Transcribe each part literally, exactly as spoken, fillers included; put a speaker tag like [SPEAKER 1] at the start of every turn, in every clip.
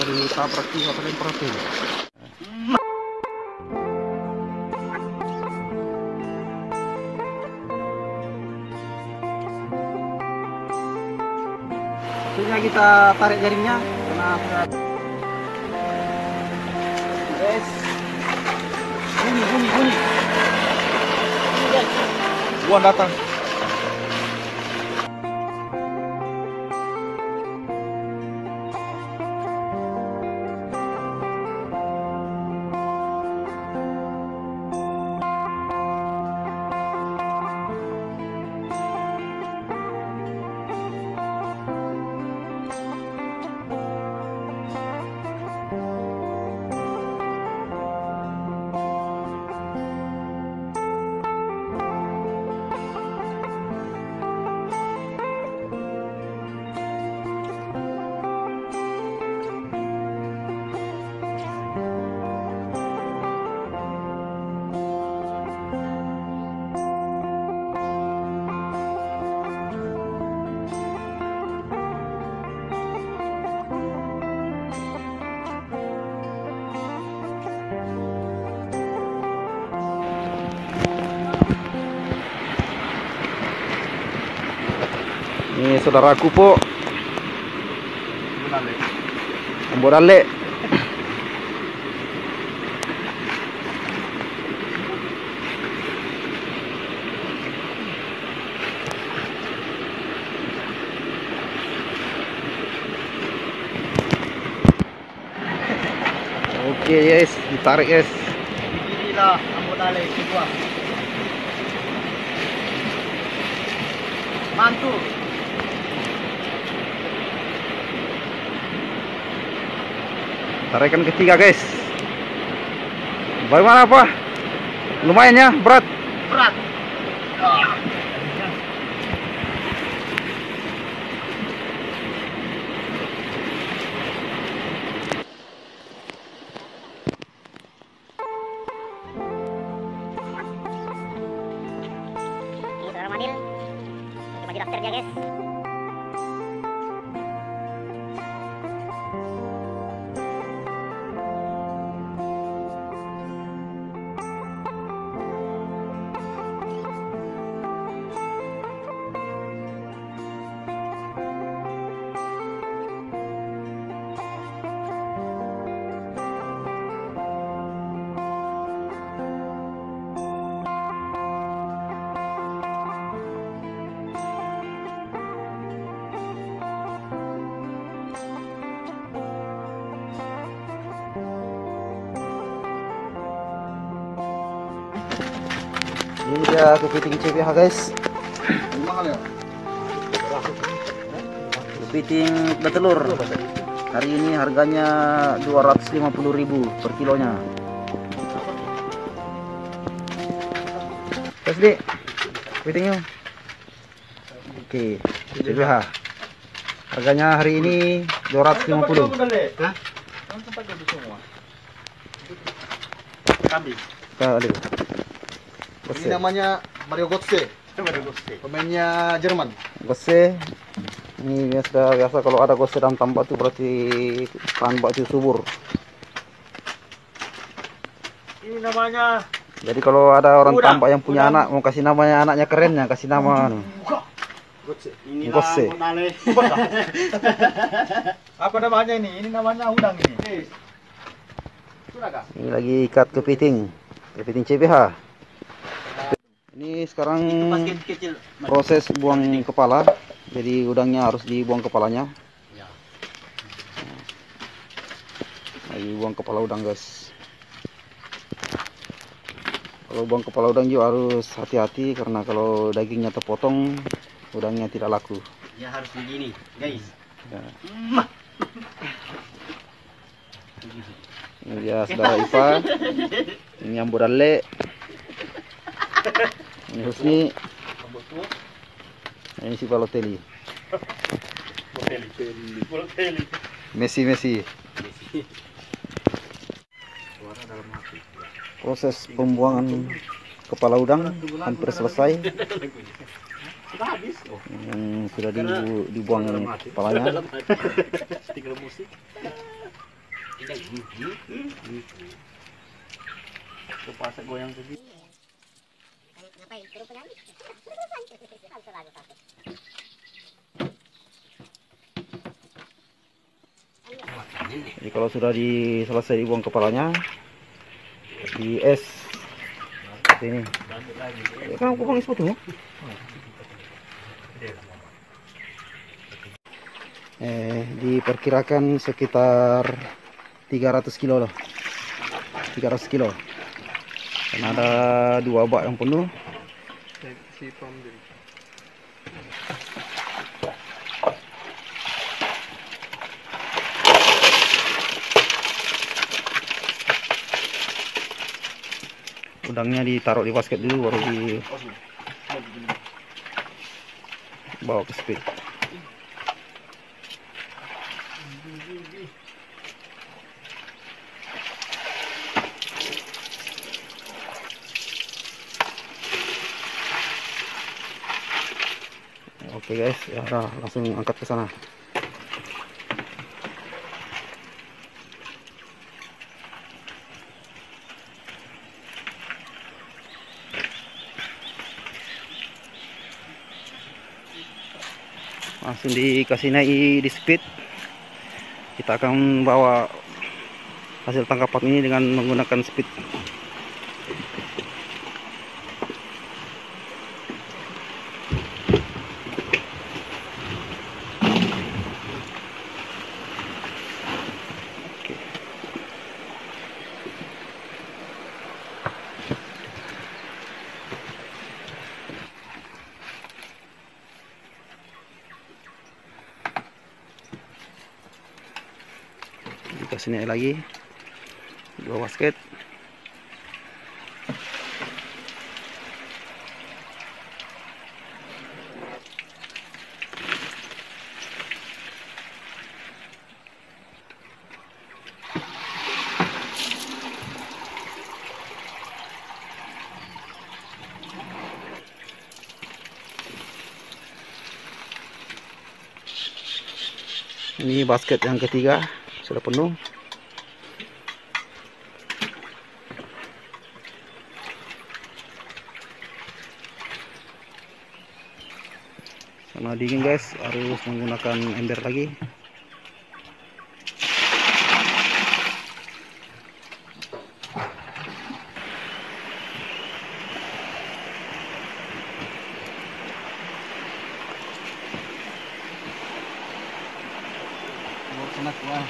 [SPEAKER 1] dari tabrak juga paling perhatiin. Akhirnya kita tarik jaringnya karena sudah guys. Bunyi bunyi bunyi. Buan datang. Ini saudaraku po, Amborale. Oke guys, ditarik guys.
[SPEAKER 2] Inilah Amborale sebuah. Mantul.
[SPEAKER 1] Tarikan ketiga guys. Bagaimana apa? Lumayan ya, berat.
[SPEAKER 2] Berat. Oh.
[SPEAKER 3] Ini saudara Manil. Baju daftarnya guys.
[SPEAKER 1] Ini dia kepiting C B H guys.
[SPEAKER 2] Mahal ya?
[SPEAKER 1] Kepiting betelur. Hari ini harganya dua ratus lima puluh ribu per kilonya. Tes Dik, kepitingnya. Oke, C B H. Harganya hari ini dua ratus lima puluh.
[SPEAKER 2] Hah? Kambing.
[SPEAKER 1] Kali.
[SPEAKER 2] Ini namanya Mario Götze. Mario Götze. Pemainnya Jerman.
[SPEAKER 1] Gose. Ini biasa biasa kalau ada gose dalam tambak itu berarti tambak itu subur.
[SPEAKER 2] Ini namanya
[SPEAKER 1] Jadi kalau ada orang
[SPEAKER 2] Udang.
[SPEAKER 1] tambak yang punya
[SPEAKER 2] Udang.
[SPEAKER 1] anak mau kasih namanya anaknya keren ya kasih nama anu.
[SPEAKER 2] Götze.
[SPEAKER 1] Götze.
[SPEAKER 2] Apa namanya ini? Ini namanya udang ini. Sudah kah?
[SPEAKER 1] Ini lagi ikat kepiting. Kepiting C B H. Ini sekarang
[SPEAKER 2] Kecil.
[SPEAKER 1] proses buang kepala. Jadi udangnya harus dibuang kepalanya.
[SPEAKER 2] Ya.
[SPEAKER 1] Lagi buang kepala udang guys. Kalau buang kepala udang juga harus hati-hati karena kalau dagingnya terpotong udangnya tidak laku.
[SPEAKER 2] Ya harus begini, guys.
[SPEAKER 1] Ya. Ini dia saudara Ipa. Ini Amborale. Ini Husni. Ini si Balotelli. Messi Messi. Proses pembuangan kepala udang hampir selesai. Yang sudah dibu dibuang kepalanya.
[SPEAKER 2] Kepasak goyang tadi.
[SPEAKER 3] Ngapain? Suruh penyanyi? Langsung lagu satu.
[SPEAKER 1] Jadi kalau sudah di selesai dibuang kepalanya, di es seperti ini. Ya, kan aku buang es potong. Eh, diperkirakan sekitar tiga ratus kilo loh. tiga ratus kilo. Karena ada dua bak yang penuh. Udangnya ditaruh di basket dulu, baru dibawa ke speed. Oke guys, ya udah, langsung angkat ke sana. Langsung dikasih naik di speed. Kita akan bawa hasil tangkapan ini dengan menggunakan speed. Dikasih naik lagi dua basket. Ini basket yang ketiga sudah penuh. Karena dingin guys, harus menggunakan ember lagi.
[SPEAKER 2] Senat wah.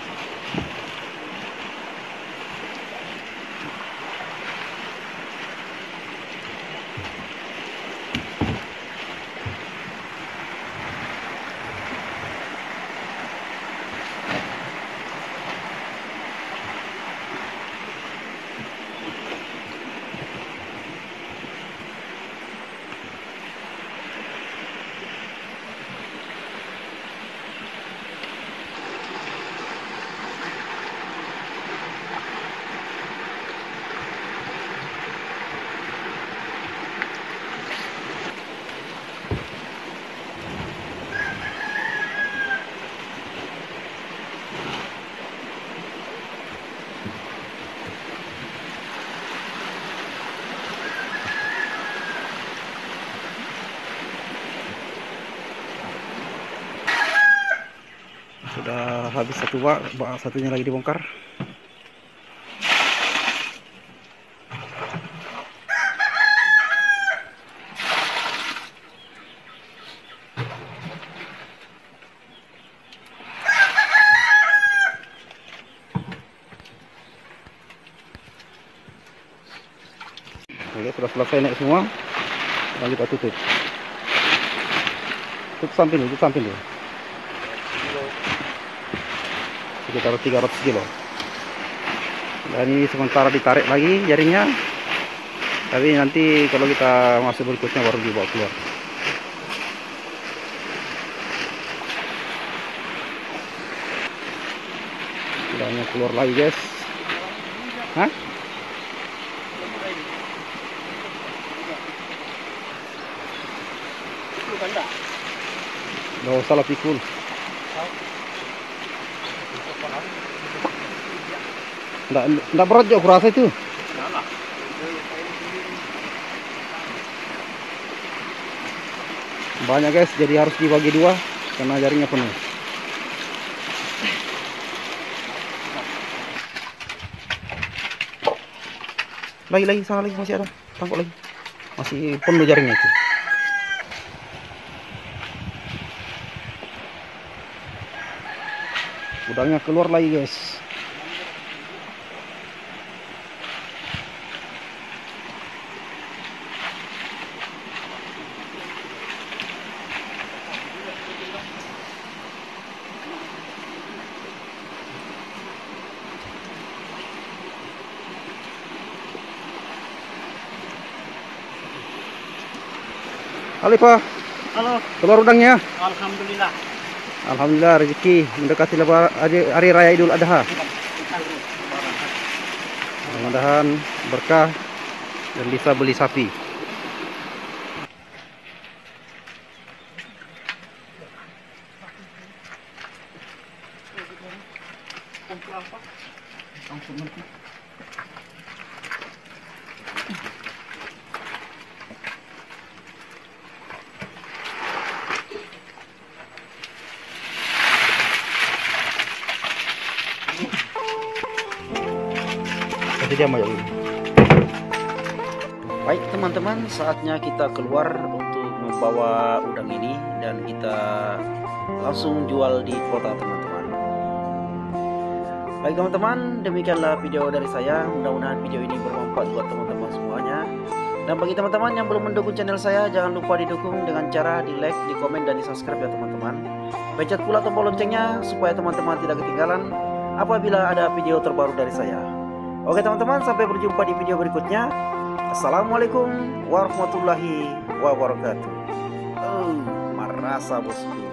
[SPEAKER 1] Sudah habis satu bak, bak satunya lagi dibongkar. Oke, sudah selesai naik semua. Dan kita tutup. Tutup samping dulu, tutup samping dulu. Sekitar tiga ratus kilo. Dan ini sementara ditarik lagi jaringnya. Tapi nanti kalau kita masuk berikutnya baru dibawa keluar. Udangnya keluar lagi guys. Hah? Nggak usah lah pikul. Nggak, nggak berat juga kurasa itu. Banyak guys, jadi harus dibagi dua karena jaringnya penuh. Lagi lagi sana lagi masih ada, tangkap lagi. Masih penuh jaringnya itu. Udangnya keluar lagi guys. Halo Pak,
[SPEAKER 2] Halo.
[SPEAKER 1] keluar udangnya.
[SPEAKER 2] Alhamdulillah.
[SPEAKER 1] Alhamdulillah rezeki mendekati lebar hari, hari raya Idul Adha. Mudah-mudahan berkah dan bisa beli sapi. Kasih dia mau. Baik teman-teman, saatnya kita keluar untuk membawa udang ini dan kita langsung jual di kota teman-teman. Baik teman-teman, demikianlah video dari saya. Mudah-mudahan video ini bermanfaat buat teman-teman semuanya. Dan bagi teman-teman yang belum mendukung channel saya, jangan lupa didukung dengan cara di like, di komen, dan di subscribe ya teman-teman. Pencet pula tombol loncengnya supaya teman-teman tidak ketinggalan apabila ada video terbaru dari saya. Oke teman-teman, sampai berjumpa di video berikutnya. Assalamualaikum warahmatullahi wabarakatuh. Oh, merasa bosku.